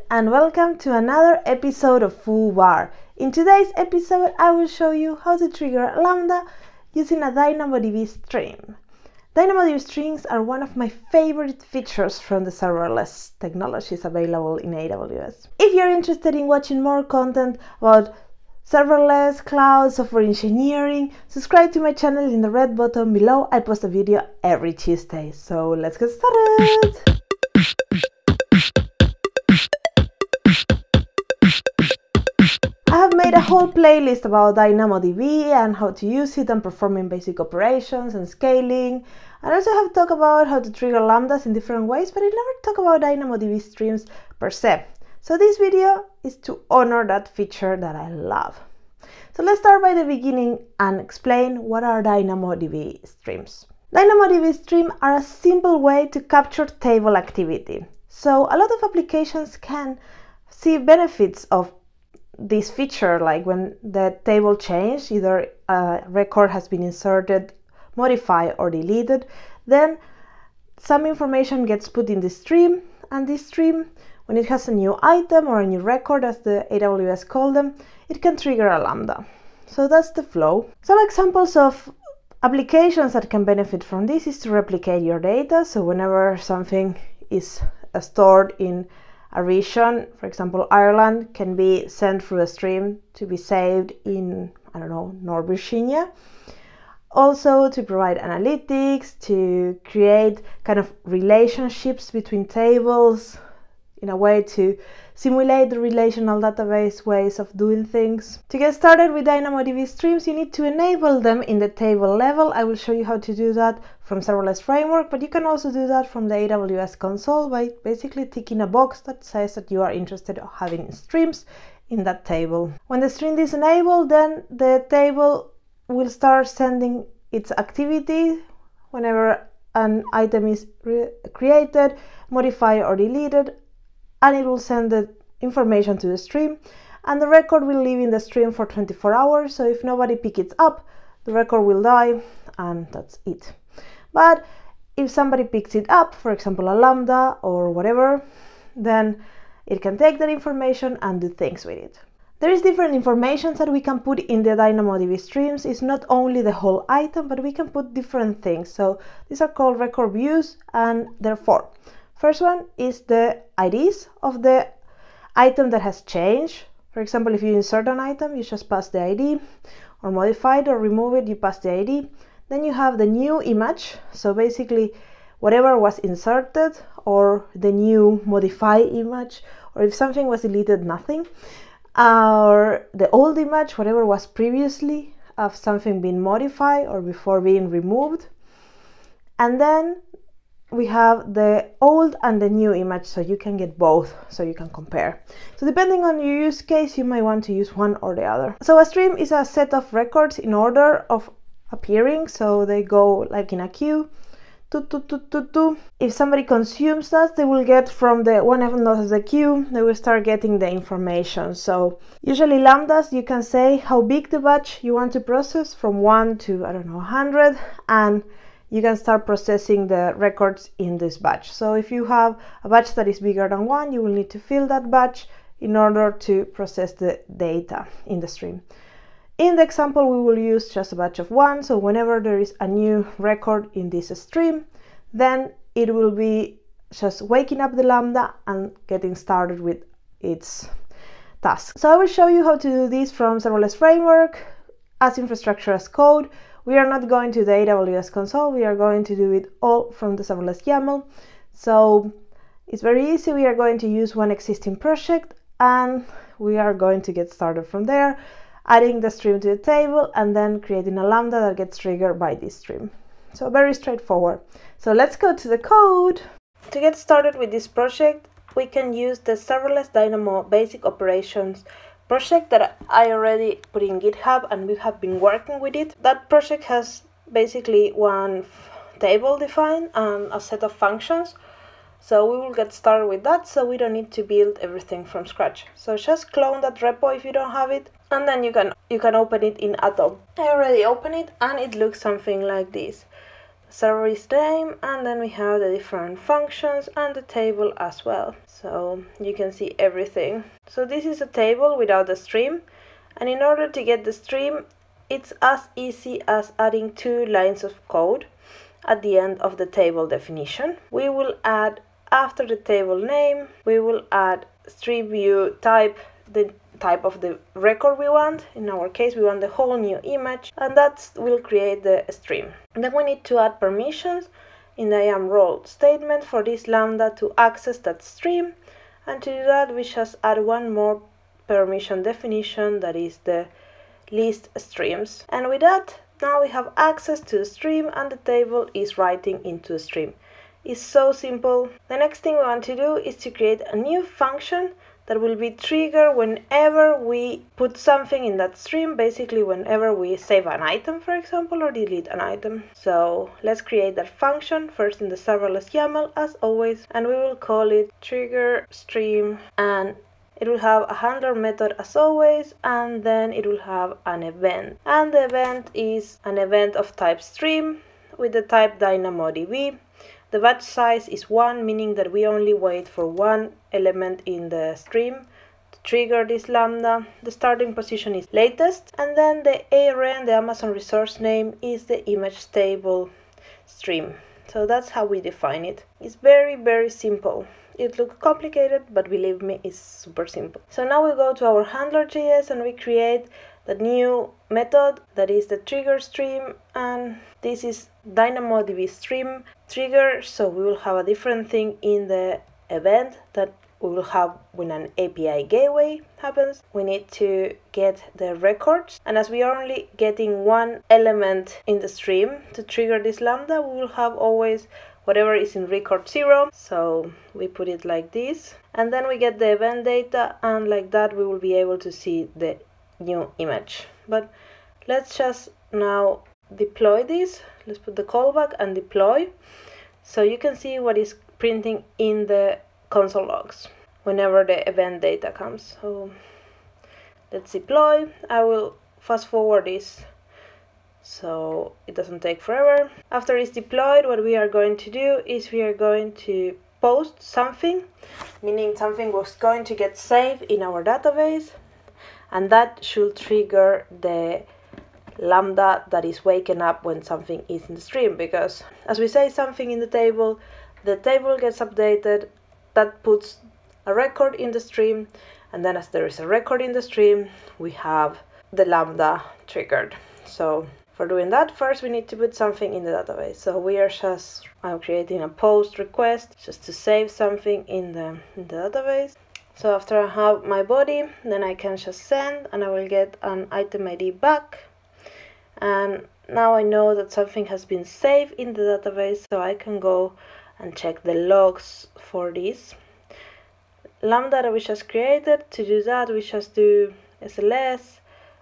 and welcome to another episode of FooBar. In today's episode, I will show you how to trigger Lambda using a DynamoDB stream. DynamoDB streams are one of my favorite features from the serverless technologies available in AWS. If you're interested in watching more content about serverless, cloud, software engineering, subscribe to my channel in the red button below. I post a video every Tuesday. So let's get started! I have made a whole playlist about DynamoDB and how to use it and performing basic operations and scaling. I also have talked about how to trigger lambdas in different ways, but I never talk about DynamoDB streams per se. So this video is to honor that feature that I love. So let's start by the beginning and explain what are DynamoDB streams. DynamoDB streams are a simple way to capture table activity. So a lot of applications can see benefits of this feature, like when the table changes, either a record has been inserted, modified or deleted, then some information gets put in the stream, and this stream, when it has a new item or a new record, as the AWS call them, it can trigger a Lambda. So that's the flow. Some examples of applications that can benefit from this is to replicate your data. So whenever something is stored in a region, for example, Ireland, can be sent through a stream to be saved in, I don't know, North Virginia. Also to provide analytics, to create kind of relationships between tables in a way to simulate the relational database ways of doing things. To get started with DynamoDB streams, you need to enable them in the table level. I will show you how to do that from Serverless Framework, but you can also do that from the AWS console by basically ticking a box that says that you are interested in having streams in that table. When the stream is enabled, then the table will start sending its activity whenever an item is created, modified or deleted, and it will send the information to the stream, and the record will live in the stream for 24 hours. So if nobody picks it up, the record will die, and that's it. But if somebody picks it up, for example a Lambda or whatever, then it can take that information and do things with it. There is different information that we can put in the DynamoDB streams. It's not only the whole item, but we can put different things. So these are called record views, and therefore first one is the IDs of the item that has changed. For example, if you insert an item, you just pass the ID, or modify it or remove it, you pass the ID. Then you have the new image, so basically whatever was inserted, or the new modified image, or if something was deleted, nothing, or the old image, whatever was previously of something being modified or before being removed. And then we have the old and the new image, so you can get both, so you can compare. So depending on your use case, you might want to use one or the other. So a stream is a set of records in order of appearing, so they go like in a queue. If somebody consumes that, they will get from the one of the queue, they will start getting the information. So usually lambdas, you can say how big the batch you want to process, from 1 to, I don't know, 100, and you can start processing the records in this batch. So if you have a batch that is bigger than 1, you will need to fill that batch in order to process the data in the stream. In the example, we will use just a batch of 1, so whenever there is a new record in this stream, then it will be just waking up the Lambda and getting started with its task. So I will show you how to do this from Serverless Framework as infrastructure as code. We are not going to the AWS console, we are going to do it all from the Serverless YAML. So it's very easy. We are going to use one existing project, and we are going to get started from there, adding the stream to the table and then creating a Lambda that gets triggered by this stream. So very straightforward. So let's go to the code. To get started with this project, we can use the Serverless Dynamo Basic Operations project that I already put in GitHub, and we have been working with it. That project has basically one table defined and a set of functions. So we will get started with that, so we don't need to build everything from scratch. So just clone that repo if you don't have it, and then you can open it in Atom. I already opened it, and it looks something like this. server is name, and then we have the different functions and the table as well. So you can see everything. So this is a table without the stream, and in order to get the stream, it's as easy as adding 2 lines of code at the end of the table definition. We will add, after the table name, we will add stream view type, the type of the record we want. In our case, we want the whole new image, and that will create the stream. And then we need to add permissions in the IAM-role statement for this Lambda to access that stream. And to do that, we just add one more permission definition, that is the list streams. And with that, now we have access to the stream, and the table is writing into the stream. It's so simple. The next thing we want to do is to create a new function that will be triggered whenever we put something in that stream, basically whenever we save an item, for example, or delete an item. So let's create that function first in the serverless YAML as always, and we will call it trigger stream, and it will have a handler method as always, and then it will have an event. And the event is an event of type stream with the type DynamoDB. The batch size is 1, meaning that we only wait for one element in the stream to trigger this Lambda. The starting position is latest, and then the ARN, the Amazon resource name, is the image table stream. So that's how we define it. It's very, very simple. It looks complicated, but believe me, it's super simple. So now we go to our handler.js and we create the new method that is the trigger stream, and this is DynamoDB stream trigger. So we will have a different thing in the event that we will have when an API gateway happens. We need to get the records, and as we are only getting one element in the stream to trigger this Lambda, we will have always whatever is in record 0. So we put it like this, and then we get the event data, and like that we will be able to see the new image. But let's just now deploy this. Let's put the callback and deploy, so you can see what is printing in the console logs whenever the event data comes. So let's deploy. I will fast forward this so it doesn't take forever. After it's deployed, what we are going to do is we are going to post something, meaning something was going to get saved in our database, and that should trigger the Lambda that is waking up when something is in the stream, because as we say something in the table gets updated, that puts a record in the stream, and then as there is a record in the stream, we have the Lambda triggered. So for doing that, first we need to put something in the database. So we are just, I'm creating a post request just to save something in the database. So after I have my body, then I can just send, and I will get an item ID back. And now I know that something has been saved in the database, so I can go and check the logs for this Lambda that we just created. To do that, we just do SLS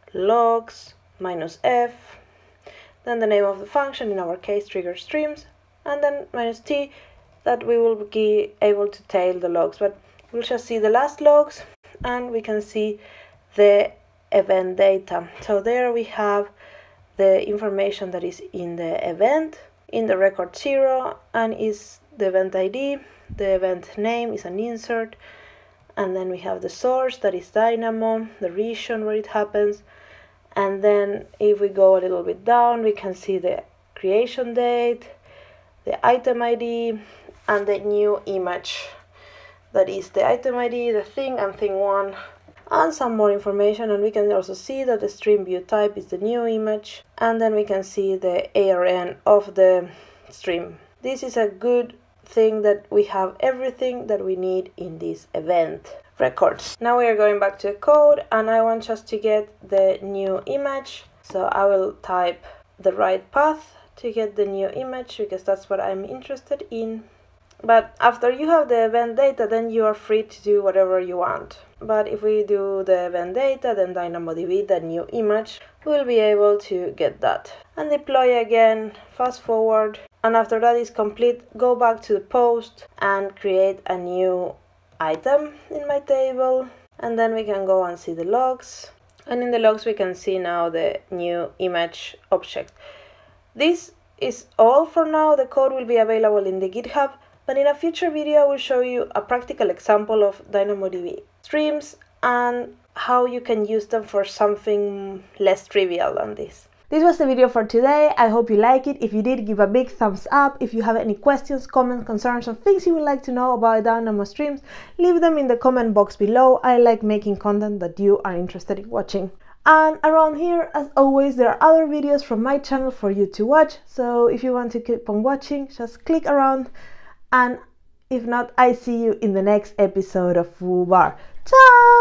logs -f, then the name of the function, in our case trigger streams, and then -t, that we will be able to tail the logs. But we'll just see the last logs, and we can see the event data. So there we have the information that is in the event, in the record 0, and is the event ID. The event name is an insert, and then we have the source, that is Dynamo, the region where it happens. And then if we go a little bit down, we can see the creation date, the item ID, and the new image. That is the item ID, the thing, and thing1, and some more information. And we can also see that the stream view type is the new image, and then we can see the ARN of the stream. This is a good thing that we have everything that we need in this event records. Now we are going back to the code, and I want just to get the new image. So I will type the right path to get the new image, because that's what I'm interested in. But after you have the event data, then you are free to do whatever you want. But if we do the event data, then DynamoDB, the new image, we'll be able to get that. And deploy again, fast forward. And after that is complete, go back to the post and create a new item in my table. And then we can go and see the logs. And in the logs we can see now the new image object. This is all for now. The code will be available in the GitHub, but in a future video I will show you a practical example of DynamoDB streams and how you can use them for something less trivial than this. This was the video for today. I hope you like it. If you did, give a big thumbs up. If you have any questions, comments, concerns, or things you would like to know about Dynamo streams, leave them in the comment box below. I like making content that you are interested in watching. And around here, as always, there are other videos from my channel for you to watch. So if you want to keep on watching, just click around. And if not, I see you in the next episode of FooBar. Ciao!